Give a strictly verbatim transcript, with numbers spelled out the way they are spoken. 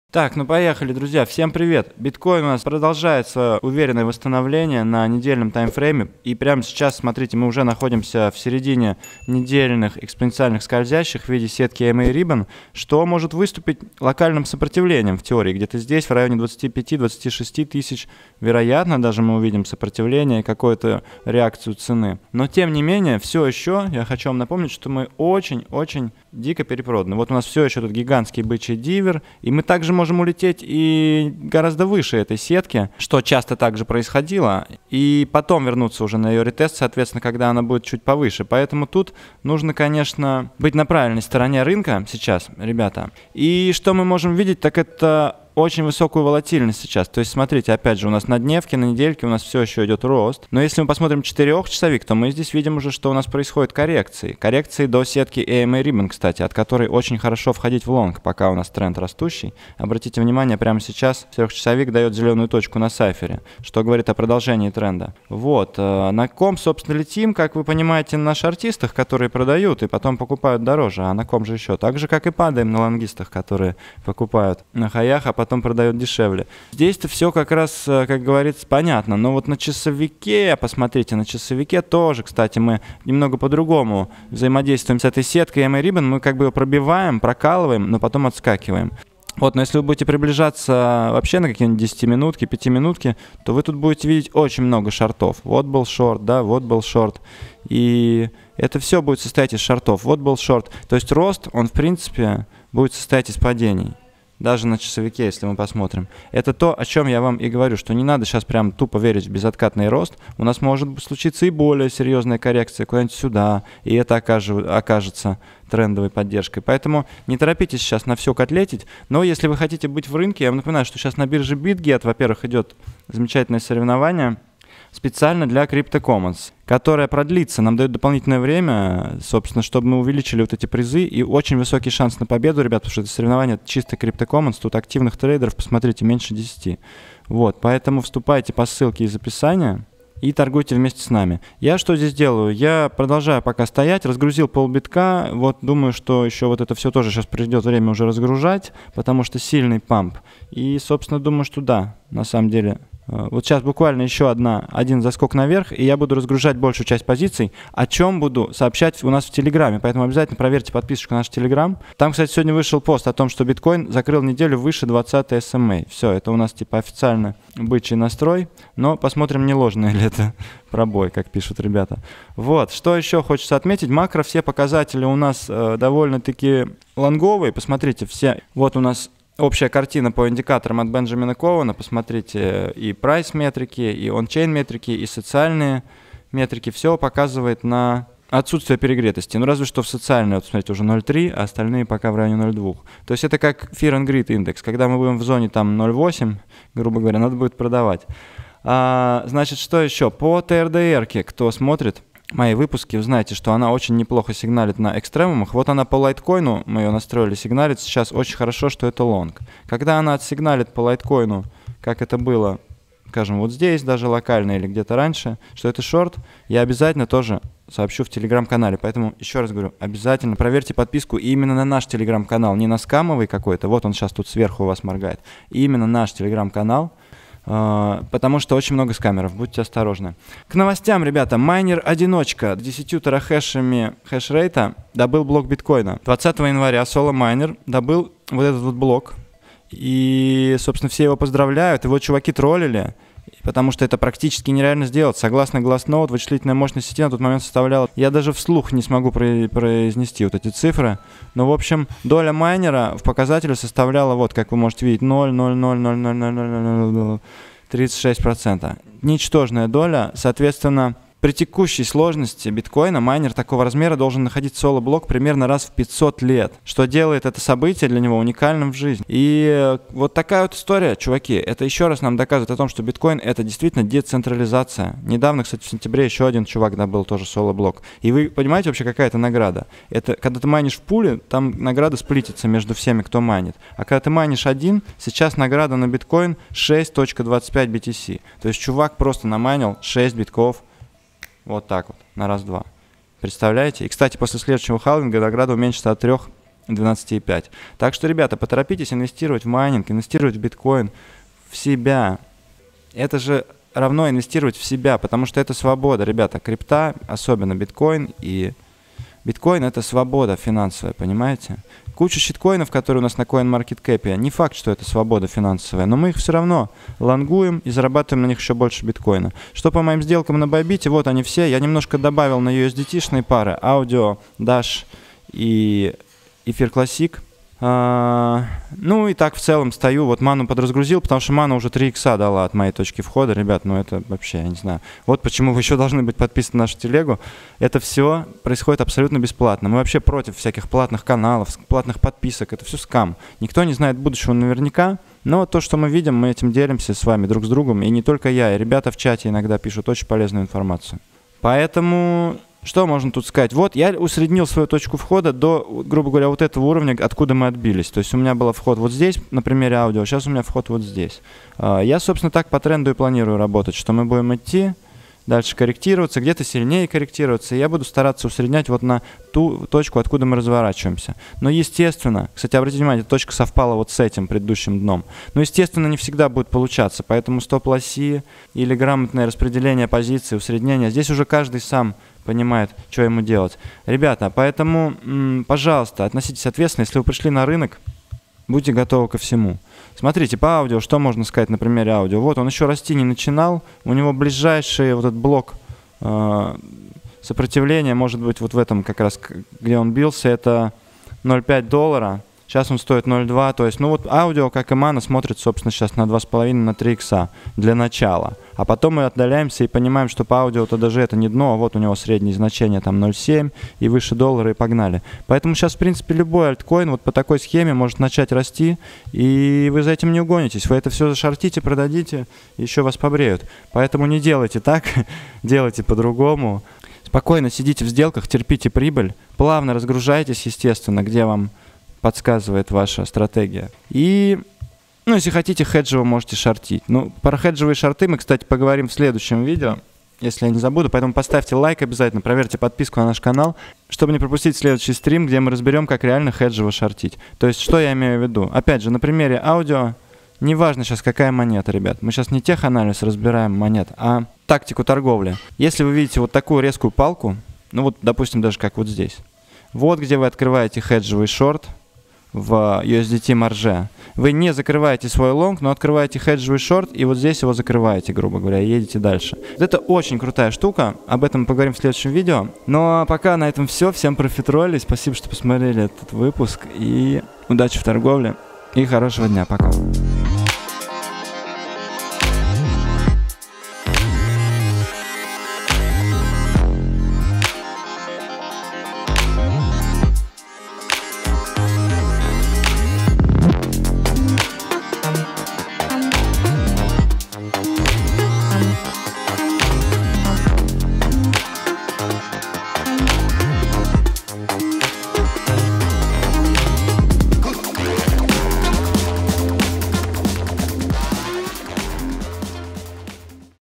Так, ну поехали, друзья. Всем привет. Биткоин у нас продолжает свое уверенное восстановление на недельном таймфрейме. И прямо сейчас, смотрите, мы уже находимся в середине недельных экспоненциальных скользящих в виде сетки эм эй Ribbon, что может выступить локальным сопротивлением в теории. Где-то здесь, в районе двадцати пяти — двадцати шести тысяч, вероятно, даже мы увидим сопротивление и какую-то реакцию цены. Но тем не менее, все еще, я хочу вам напомнить, что мы очень-очень дико перепроданы. Вот у нас все еще тут гигантский бычий дивер, и мы также можем улететь и гораздо выше этой сетки, что часто также происходило, и потом вернуться уже на ее ретест, соответственно, когда она будет чуть повыше. Поэтому тут нужно, конечно, быть на правильной стороне рынка сейчас, ребята. И что мы можем видеть, так это очень высокую волатильность сейчас. То есть, смотрите, опять же, у нас на дневке, на недельке у нас все еще идет рост. Но если мы посмотрим четырехчасовик, то мы здесь видим уже, что у нас происходят коррекции. Коррекции до сетки эм эй Ribbon, кстати, от которой очень хорошо входить в лонг, пока у нас тренд растущий. Обратите внимание, прямо сейчас четырехчасовик дает зеленую точку на сайфере, что говорит о продолжении тренда. Вот. На ком, собственно, летим, как вы понимаете, на шортистах, которые продают и потом покупают дороже. А на ком же еще? Так же, как и падаем на лонгистах, которые покупают на хаях, а потом продает дешевле. Здесь-то все как раз, как говорится, понятно. Но вот на часовике, посмотрите, на часовике тоже, кстати, мы немного по-другому взаимодействуем с этой сеткой эм эй Ribbon. Мы как бы ее пробиваем, прокалываем, но потом отскакиваем. Вот, но если вы будете приближаться вообще на какие-нибудь десятиминутки, пятиминутки, то вы тут будете видеть очень много шортов. Вот был шорт, да, вот был шорт. И это все будет состоять из шортов. Вот был шорт. То есть рост, он в принципе будет состоять из падений. Даже на часовике, если мы посмотрим. Это то, о чем я вам и говорю, что не надо сейчас прям тупо верить в безоткатный рост. У нас может случиться и более серьезная коррекция куда-нибудь сюда, и это окажется трендовой поддержкой. Поэтому не торопитесь сейчас на все котлетить. Но если вы хотите быть в рынке, я вам напоминаю, что сейчас на бирже BitGet, во-первых, идет замечательное соревнование специально для CryptoCommons, которая продлится, нам дает дополнительное время, собственно, чтобы мы увеличили вот эти призы, и очень высокий шанс на победу, ребят, потому что это соревнование чисто CryptoCommons, тут активных трейдеров, посмотрите, меньше десяти. Вот, поэтому вступайте по ссылке из описания и торгуйте вместе с нами. Я что здесь делаю? Я продолжаю пока стоять, разгрузил полбитка, вот думаю, что еще вот это все тоже сейчас придет время уже разгружать, потому что сильный памп. И, собственно, думаю, что да, на самом деле. Вот сейчас буквально еще одна, один заскок наверх, и я буду разгружать большую часть позиций, о чем буду сообщать у нас в Телеграме. Поэтому обязательно проверьте подписочку на наш Телеграм. Там, кстати, сегодня вышел пост о том, что биткоин закрыл неделю выше двадцатой эс эм эй. Все, это у нас типа официально бычий настрой, но посмотрим, не ложный ли это пробой, как пишут ребята. Вот, что еще хочется отметить. Макро, все показатели у нас э, довольно-таки лонговые. Посмотрите, все. Вот у нас общая картина по индикаторам от Бенджамина Коуэна. Посмотрите, и прайс-метрики, и он-чейн метрики, и социальные метрики. Все показывает на отсутствие перегретости. Ну, разве что в социальной, вот смотрите, уже ноль целых три, а остальные пока в районе ноль целых две. То есть это как Fear and Greed индекс. Когда мы будем в зоне там ноль целых восемь, грубо говоря, надо будет продавать. А, значит, что еще? По тэ эр дэ эр-ке, кто смотрит мои выпуски, вы знаете, что она очень неплохо сигналит на экстремумах. Вот она по лайткоину, мы ее настроили, сигналит сейчас очень хорошо, что это лонг. Когда она отсигналит по лайткоину, как это было, скажем, вот здесь, даже локально или где-то раньше, что это шорт, я обязательно тоже сообщу в Телеграм-канале. Поэтому еще раз говорю, обязательно проверьте подписку именно на наш Телеграм-канал, не на скамовый какой-то, вот он сейчас тут сверху у вас моргает, именно наш Телеграм-канал. Uh, потому что очень много скамеров, будьте осторожны. К новостям, ребята. Майнер-одиночка с десятью терахэшами хэшрейта добыл блок биткоина. двадцатого января Solo Miner добыл вот этот вот блок. И, собственно, все его поздравляют. Его чуваки троллили, потому что это практически нереально сделать. Согласно Glassnode, вычислительная мощность сети на тот момент составляла... Я даже вслух не смогу произнести вот эти цифры. Но, в общем, доля майнера в показателе составляла, вот, как вы можете видеть, ноль целых ноль ноль ноль ноль ноль ноль ноль ноль тридцать шесть процентов. Ничтожная доля, соответственно... При текущей сложности биткоина майнер такого размера должен находить соло-блок примерно раз в пятьсот лет, что делает это событие для него уникальным в жизни. И вот такая вот история, чуваки, это еще раз нам доказывает о том, что биткоин это действительно децентрализация. Недавно, кстати, в сентябре еще один чувак добыл тоже соло-блок. И вы понимаете вообще, какая это награда? Это когда ты майнишь в пуле, там награда сплитится между всеми, кто майнит. А когда ты майнишь один, сейчас награда на биткоин шесть целых двадцать пять би ти си. То есть чувак просто намайнил шесть битков. Вот так вот, на раз-два. Представляете? И, кстати, после следующего халвинга награда уменьшится от трёх двенадцать и пять. Так что, ребята, поторопитесь инвестировать в майнинг, инвестировать в биткоин, в себя. Это же равно инвестировать в себя, потому что это свобода, ребята. Крипта, особенно биткоин, и биткоин — это свобода финансовая, понимаете? Куча щиткоинов, которые у нас на CoinMarketCap, не факт, что это свобода финансовая, но мы их все равно лонгуем и зарабатываем на них еще больше биткоина. Что по моим сделкам на Bybit, вот они все. Я немножко добавил на ю эс ди ти-шные пары Audio, Dash и Эфир Classic. А, ну и так в целом стою, вот ману подразгрузил, потому что мана уже три икса дала от моей точки входа, ребят, ну это вообще, я не знаю. Вот почему вы еще должны быть подписаны на нашу телегу. Это все происходит абсолютно бесплатно. Мы вообще против всяких платных каналов, платных подписок, это все скам. Никто не знает будущего наверняка, но то, что мы видим, мы этим делимся с вами друг с другом, и не только я, и ребята в чате иногда пишут очень полезную информацию. Поэтому... Что можно тут сказать? Вот я усреднил свою точку входа до, грубо говоря, вот этого уровня, откуда мы отбились. То есть у меня был вход вот здесь, на примере аудио, сейчас у меня вход вот здесь. Я, собственно, так по тренду и планирую работать, что мы будем идти, дальше корректироваться, где-то сильнее корректироваться, и я буду стараться усреднять вот на ту точку, откуда мы разворачиваемся. Но, естественно, кстати, обратите внимание, точка совпала вот с этим предыдущим дном. Но, естественно, не всегда будет получаться, поэтому стоп-лосси или грамотное распределение позиций, усреднение, здесь уже каждый сам понимает, что ему делать. Ребята, поэтому, м, пожалуйста, относитесь ответственно. Если вы пришли на рынок, будьте готовы ко всему. Смотрите, по аудио, что можно сказать на примере аудио? Вот он еще расти не начинал, у него ближайший вот этот блок э, сопротивления, может быть, вот в этом как раз, где он бился, это ноль целых пять десятых доллара. Сейчас он стоит ноль целых два. То есть, ну вот аудио, как и мана, смотрит, собственно, сейчас на два с половиной, на три икса для начала. А потом мы отдаляемся и понимаем, что по аудио-то даже это не дно, а вот у него средние значения там ноль целых семь и выше доллара, и погнали. Поэтому сейчас, в принципе, любой альткоин вот по такой схеме может начать расти, и вы за этим не угонитесь. Вы это все зашортите, продадите, и еще вас побреют. Поэтому не делайте так, делайте по-другому. Спокойно сидите в сделках, терпите прибыль, плавно разгружайтесь, естественно, где вам подсказывает ваша стратегия. И, ну, если хотите, хеджево можете шортить. Ну, про хеджевые шорты мы, кстати, поговорим в следующем видео, если я не забуду. Поэтому поставьте лайк обязательно, проверьте подписку на наш канал, чтобы не пропустить следующий стрим, где мы разберем, как реально хеджево шортить. То есть, что я имею в виду? Опять же, на примере аудио, неважно сейчас какая монета, ребят. Мы сейчас не теханализ разбираем монет, а тактику торговли. Если вы видите вот такую резкую палку, ну вот, допустим, даже как вот здесь. Вот где вы открываете хеджевый шорт в ю эс ди ти марже. Вы не закрываете свой лонг, но открываете хеджевый шорт, и вот здесь его закрываете, грубо говоря, и едете дальше. Это очень крутая штука, об этом мы поговорим в следующем видео. Но пока на этом все. Всем профитроли, спасибо, что посмотрели этот выпуск, и удачи в торговле, и хорошего дня, пока.